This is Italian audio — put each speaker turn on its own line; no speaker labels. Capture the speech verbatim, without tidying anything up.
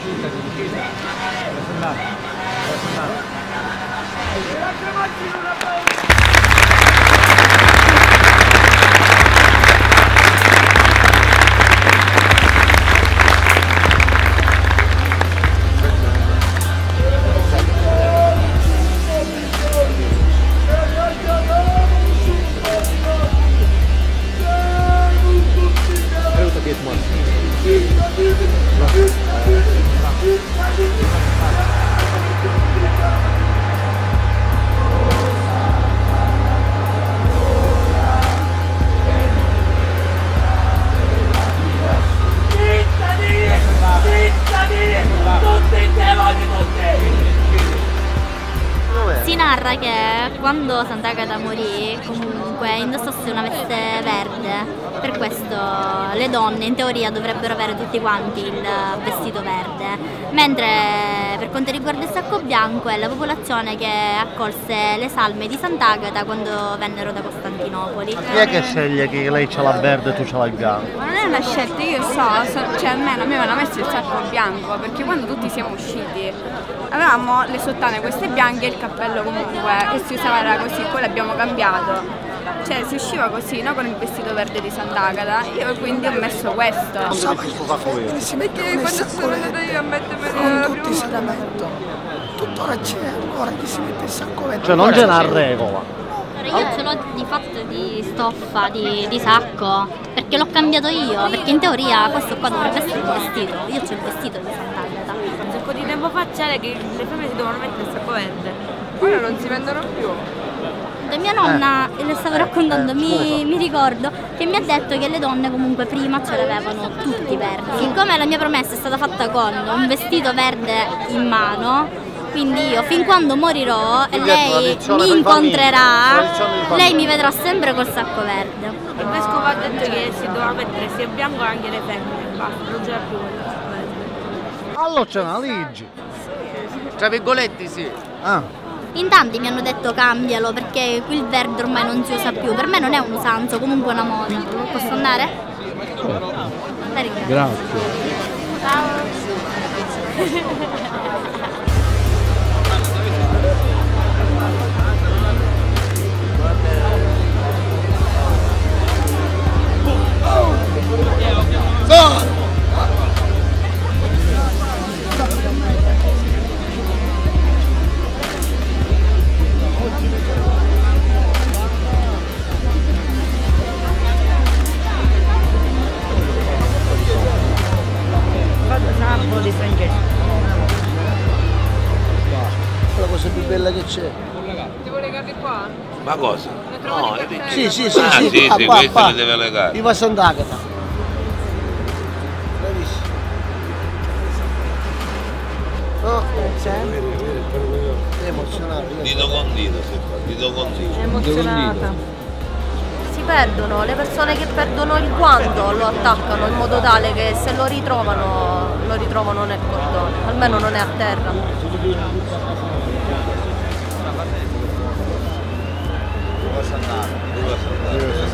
Si narra che quando Sant'Agata morì comunque indossasse una veste verde, per questo le donne in teoria dovrebbero avere tutti quanti il vestito verde, mentre per quanto riguarda il sacco bianco è la popolazione che accolse le salme di Sant'Agata quando vennero da Costantinopoli.
Chi è che sceglie che lei ce l'ha verde e tu ce l'hai bianco?
Ma non è una scelta, io so, so cioè almeno a me mi hanno messo il sacco bianco, perché quando tutti siamo usciti avevamo le sottane queste bianche e il cappello comunque che si usava era così, poi l'abbiamo cambiato. Cioè si usciva così, no? Con il vestito verde di Sant'Agata, io quindi ho messo questo.
Non so perché si mette quando sono andata io a mettermi con tutti se la metto. Tuttora c'è ancora chi si mette il sacco verde.
Cioè non c'è una regola.
Io ce l'ho di fatto di stoffa, di, di sacco, perché l'ho cambiato io, perché in teoria questo qua dovrebbe essere il vestito, io c'ho il vestito di Sant'Agata.
Un sacco di tempo fa c'era che le femmine si dovevano mettere il sacco verde.
Ora non si vendono più.
Da mia nonna, e le stavo raccontando, mi, mi ricordo che mi ha detto che le donne comunque prima ce l'avevano tutti verdi. Siccome la mia promessa è stata fatta con un vestito verde in mano, quindi io fin quando morirò e lei mi incontrerà, lei mi vedrà sempre col sacco verde.
Il vescovo ha detto che si doveva mettere sia bianco anche le femmine, basta, non c'era più quello sacco verde.
Allora c'è una legge.
Tra virgolette sì.
Ah.
In tanti mi hanno detto cambialo perché qui il verde ormai non si usa più, per me non è un usanzo, comunque è una moda. Posso andare? La ringrazio.
Grazie.
Ciao.
Di Francesco.
La cosa più bella che c'è.
Ti vuoi legare qua?
Ma cosa? No, è di...
Sì, sì, sì,
ah,
sì,
sì,
qua,
sì,
qua,
questo
qua.
le deve legare.
Viva Sant'Agata. Bravissimo. No, c'è? È emozionato.
Dito con dito, si fa, dito con dito.
È emozionata.
Si perdono, le persone che perdono il guanto lo attaccano in modo tale che se lo ritrovano, lo ritrovano nel cordone, almeno non è a terra.
Dove sono andato? Dove sono andato?